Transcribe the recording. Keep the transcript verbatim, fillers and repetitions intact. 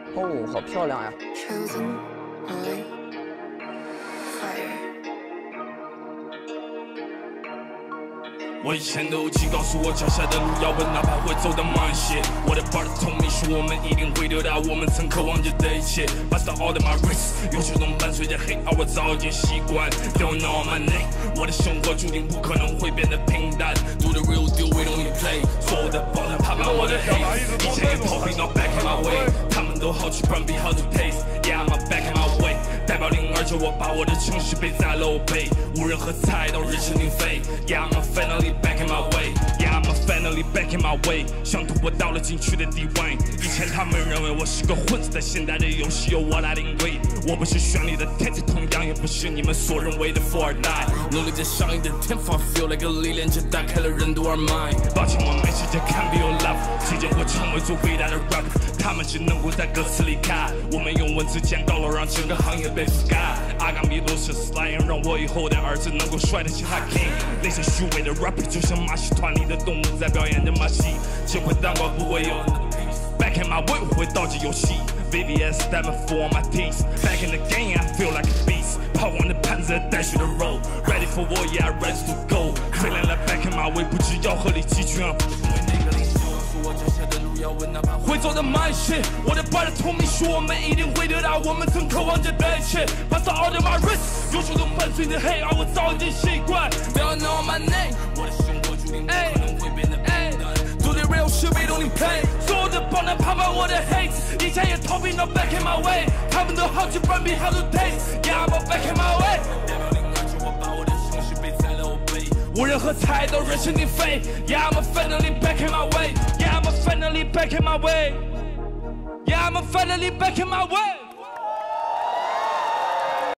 哦，好漂亮呀！ 我以前都记告诉我脚下的路要稳，哪怕会走得慢些。我的 brother told me 说我们一定会得到我们曾渴望着的一切。But all of my risks 有手动伴随着黑暗，我早已经习惯。Don't know my name， 我的生活注定不可能会变得平淡。Do the real deal， we don't play。所有的爆弹爬满我的黑，以前也逃避 ，not back in my way。他们都好吃 ，but be how to taste。Yeah， I'm back in my way。代表零二九，我把我的情绪背在了后背，无人喝彩到人声鼎沸。Yeah， I'm finally back in my way. Yeah, I'm finally back in my way. 想突破到了禁区的地位。以前他们认为我是个混子，在现代的游戏由我来领队。我不是绚丽的天才，同样也不是你们所认为的富二代。努力在上瘾的天赋 ，feel like a 历练者打开了任督二脉。抱歉，我没时间看 Be Your Love， 谁将会成为最伟大的 rapper？ 他们只能够在歌词里看，我们用文字建高楼，让整个行业被覆盖。阿甘比多是 slang， 让我以后的儿子能够帅得起他 king。那些虚伪的 rapper 就像马戏团里的动物在表演着马戏，这块蛋糕不会有。Back in my way， 我会倒计游戏。V V S standing for my teeth。Back in the game， I feel like a beast。泡完的盘子，带血的肉 ，Ready for war， yeah ready to go。Feeling like back in my way， 不只要鹤立鸡群。因为那个领袖告诉我，脚下的路要稳，哪怕会走得慢些。我的 brother told me 说我们一定会得到我们曾渴望着的一切。But all of my risks， 有手动伴随着黑暗，我早已经习惯。Don't know my name， 我的生活注定不可能会变得平淡。Do the real shit we don't play， 所有的爆弹爬满我的 hate， 以前也逃避 ，not back in my way， 他们都好奇 ，run me how to taste，yeah I'm back in my way。代表零二九，我把我的情绪背在了后背，无人喝彩到人声鼎沸 ，yeah I'm finally back in my way，yeah I'm finally back in my way，yeah I'm finally back in my way。